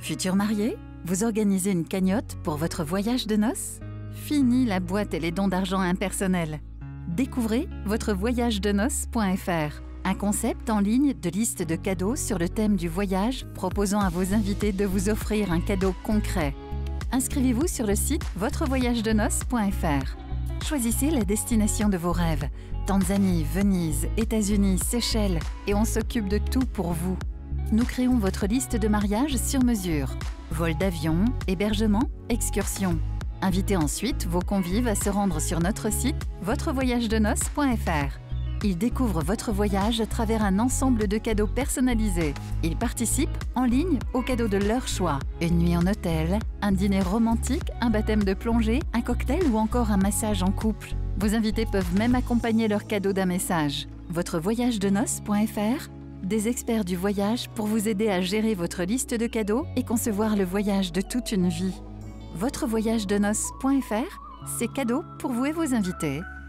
Futur marié, vous organisez une cagnotte pour votre voyage de noces? Fini la boîte et les dons d'argent impersonnels. Découvrez votrevoyagedenoces.fr, un concept en ligne de liste de cadeaux sur le thème du voyage, proposant à vos invités de vous offrir un cadeau concret. Inscrivez-vous sur le site votrevoyagedenoces.fr. Choisissez la destination de vos rêves. Tanzanie, Venise, États-Unis, Seychelles, et on s'occupe de tout pour vous. Nous créons votre liste de mariage sur mesure. Vol d'avion, hébergement, excursion. Invitez ensuite vos convives à se rendre sur notre site votrevoyagedenoces.fr. Ils découvrent votre voyage à travers un ensemble de cadeaux personnalisés. Ils participent en ligne aux cadeaux de leur choix. Une nuit en hôtel, un dîner romantique, un baptême de plongée, un cocktail ou encore un massage en couple. Vos invités peuvent même accompagner leur cadeau d'un message. Votrevoyagedenoces.fr, des experts du voyage pour vous aider à gérer votre liste de cadeaux et concevoir le voyage de toute une vie. Votrevoyagedenoces.fr, c'est cadeau pour vous et vos invités.